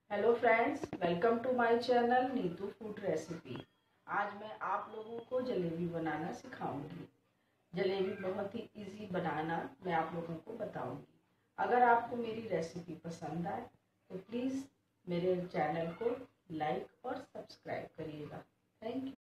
Hello friends, welcome to my channel Neetu food recipe. आज मैं आप लोगों को जलेबी बनाना सिखाऊंगी। जलेबी बहुत ही इजी बनाना मैं आप लोगों को बताऊंगी। अगर आपको मेरी रेसिपी पसंद आए तो प्लीज़ मेरे चैनल को लाइक और सब्सक्राइब करिएगा। Thank you.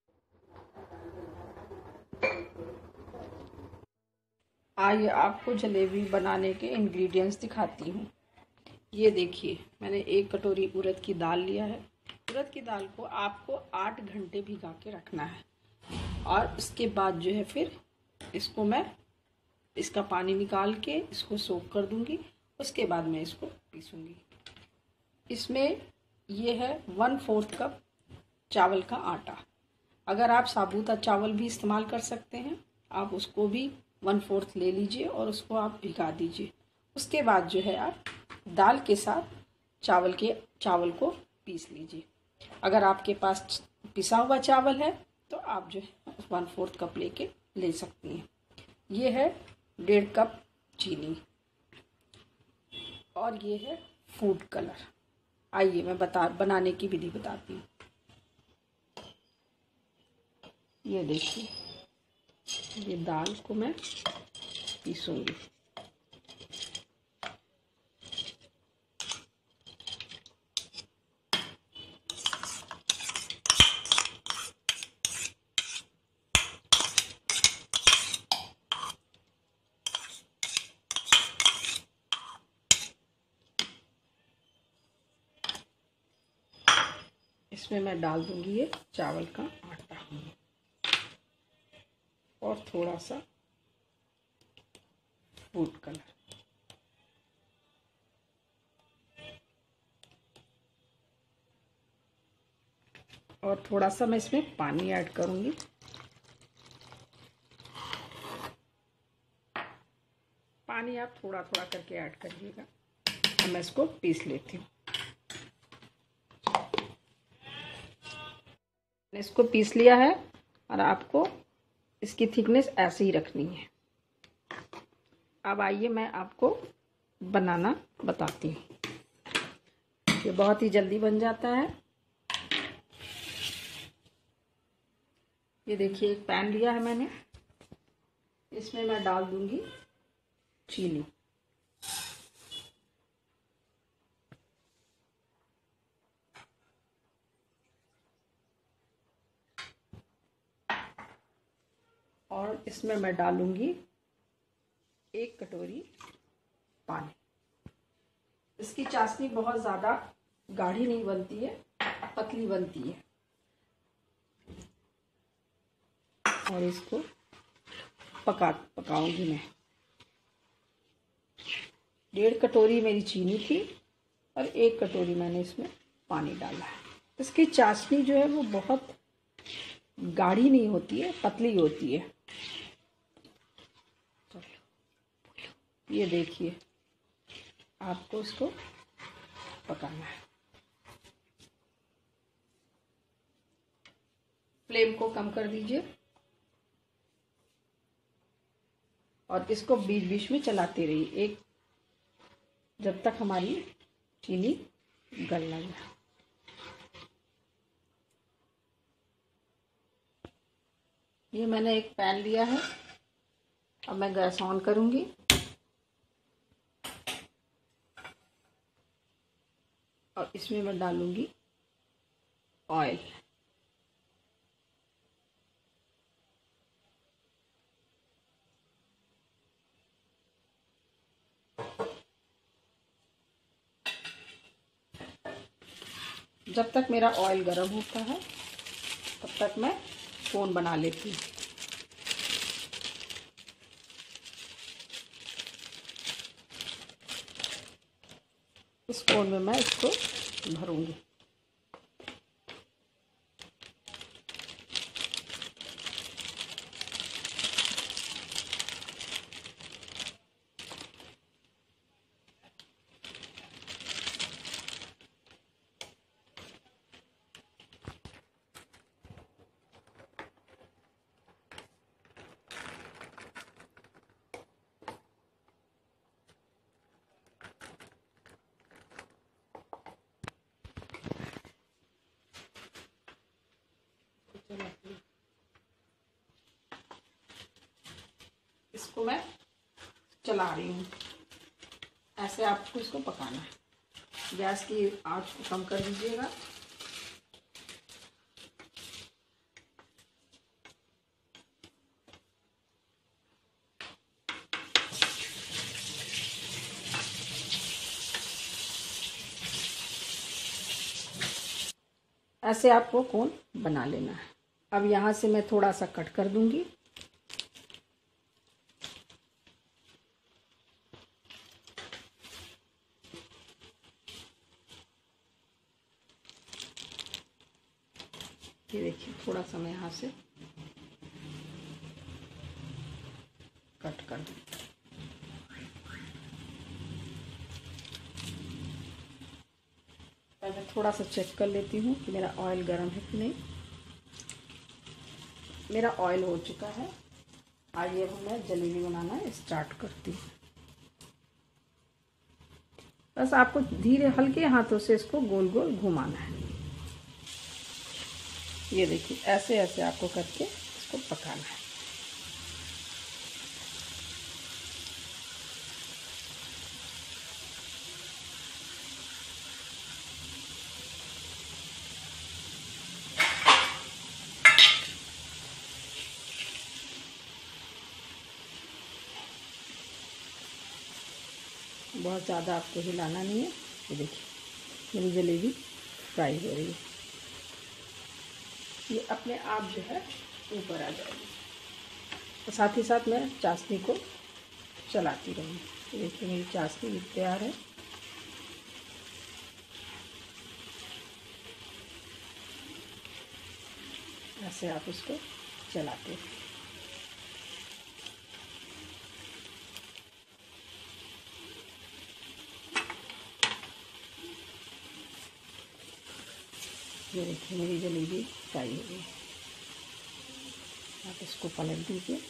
आइए आपको जलेबी बनाने के इंग्रेडिएंट्स दिखाती हूँ। ये देखिए, मैंने 1 कटोरी उड़द की दाल लिया है। उड़द की दाल को आपको 8 घंटे भिगा के रखना है और उसके बाद जो है फिर इसको मैं इसका पानी निकाल के इसको सोक कर दूंगी। उसके बाद मैं इसको पीसूंगी। इसमें ये है 1/4 कप चावल का आटा। अगर आप साबुत चावल भी इस्तेमाल कर सकते हैं, आप उसको भी 1/4 ले लीजिए और उसको आप भिगा दीजिए। उसके बाद जो है आप दाल के साथ चावल को पीस लीजिए। अगर आपके पास पिसा हुआ चावल है तो आप जो है 1/4 कप लेके ले सकती हैं। ये है 1.5 कप चीनी और ये है फूड कलर। आइए मैं बनाने की विधि बताती हूँ। ये देखिए, ये दाल को मैं पीसूंगी। इसमें मैं डाल दूंगी ये चावल का आटा और थोड़ा सा फूड कलर। और थोड़ा सा मैं इसमें पानी ऐड करूंगी। पानी आप थोड़ा थोड़ा करके ऐड करिएगा। अब मैं इसको पीस लेती हूँ। मैंने इसको पीस लिया है और आपको इसकी थिकनेस ऐसे ही रखनी है। अब आइए मैं आपको बनाना बताती हूँ। ये बहुत ही जल्दी बन जाता है। ये देखिए, एक पैन लिया है मैंने। इसमें मैं डाल दूंगी चीनी। और इसमें मैं डालूंगी 1 कटोरी पानी। इसकी चाशनी बहुत ज़्यादा गाढ़ी नहीं बनती है, पतली बनती है। और इसको पकाऊंगी मैं। 1.5 कटोरी मेरी चीनी थी और 1 कटोरी मैंने इसमें पानी डाला है। इसकी चाशनी जो है वो बहुत गाढ़ी नहीं होती है, पतली होती है। ये देखिए, आपको इसको पकाना है। फ्लेम को कम कर दीजिए और इसको बीच बीच में चलाते रहिए जब तक हमारी चीनी गल ना जाए। ये मैंने एक पैन लिया है। अब मैं गैस ऑन करूंगी और इसमें मैं डालूंगी ऑयल। जब तक मेरा ऑयल गर्म होता है तब तक मैं कोन बना लेती हूँ। इस कोन में मैं इसको भरूंगी। इसको मैं चला रही हूँ। ऐसे आपको इसको पकाना है। गैस की आंच को कम कर दीजिएगा। ऐसे आपको कोन बना लेना है। अब यहाँ से मैं थोड़ा सा कट कर दूंगी। ये देखिए, थोड़ा सा मैं यहाँ से कट कर दूँ। पहले थोड़ा सा चेक कर लेती हूँ कि मेरा ऑयल गर्म है कि नहीं। मेरा ऑयल हो चुका है। आइए अब मैं जलेबी बनाना स्टार्ट करती हूँ। बस आपको धीरे हल्के हाथों से इसको गोल गोल घुमाना है। ये देखिए, ऐसे ऐसे आपको करके इसको पकाना है। बहुत ज़्यादा आपको हिलाना नहीं है। ये देखिए, मेरी जलेबी फ्राई हो रही है। ये अपने आप जो है ऊपर आ जाएगी। और साथ ही साथ मैं चाशनी को चलाती रहूँगी। ये देखिए, मेरी चाशनी भी तैयार है। ऐसे आप इसको चलाते हैं। ये देखिए, मेरी जलेबी फ्राई हो गई। आप इसको पलट दीजिए।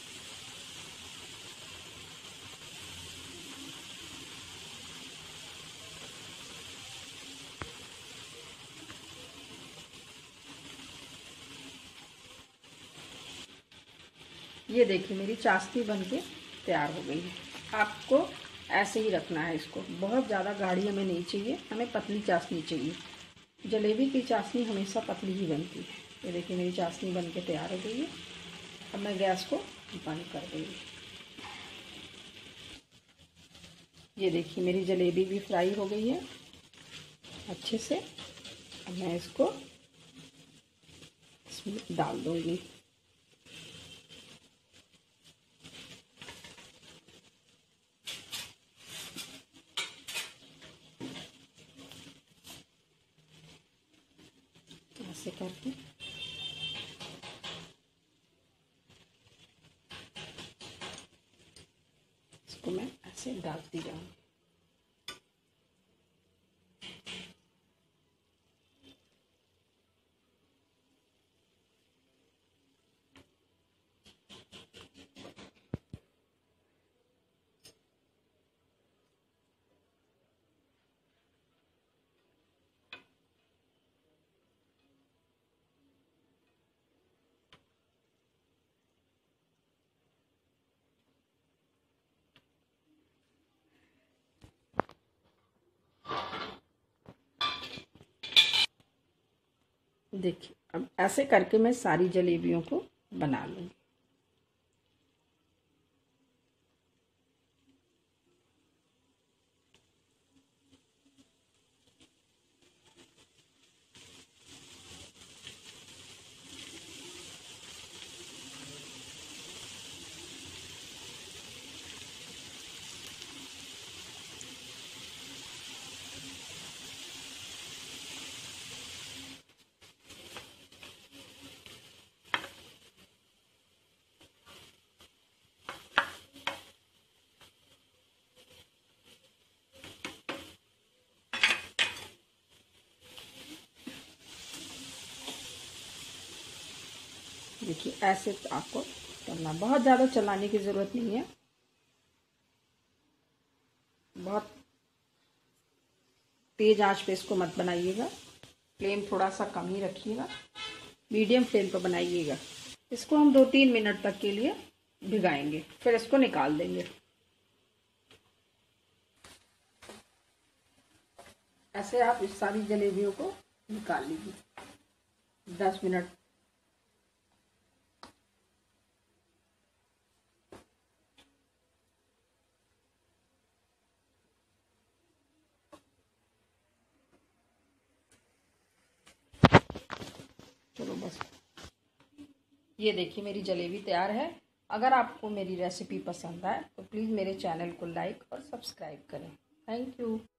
ये देखिए, मेरी चाशनी बनके तैयार हो गई है। आपको ऐसे ही रखना है इसको। बहुत ज़्यादा गाढ़ी हमें नहीं चाहिए, हमें पतली चाशनी चाहिए। जलेबी की चाशनी हमेशा पतली ही बनती है। ये देखिए, मेरी चाशनी बनके तैयार हो गई है। अब मैं गैस को बंद कर दूँगी। ये देखिए, मेरी जलेबी भी फ्राई हो गई है अच्छे से। अब मैं इसको इसमें डाल दूँगी। ऐसे करके इसको मैं ऐसे डालती जाऊँगी। देखिए, अब ऐसे करके मैं सारी जलेबियों को बना लूँगी। देखिए, ऐसे तो आपको करना, बहुत ज़्यादा चलाने की ज़रूरत नहीं है। बहुत तेज़ आंच पे इसको मत बनाइएगा। फ्लेम थोड़ा सा कम ही रखिएगा। मीडियम फ्लेम पर बनाइएगा। इसको हम 2-3 मिनट तक के लिए भिगाएंगे, फिर इसको निकाल देंगे। ऐसे आप इस सारी जलेबियों को निकाल लीजिए 10 मिनट। चलो बस, ये देखिए मेरी जलेबी तैयार है। अगर आपको मेरी रेसिपी पसंद आए तो प्लीज़ मेरे चैनल को लाइक और सब्सक्राइब करें। Thank you.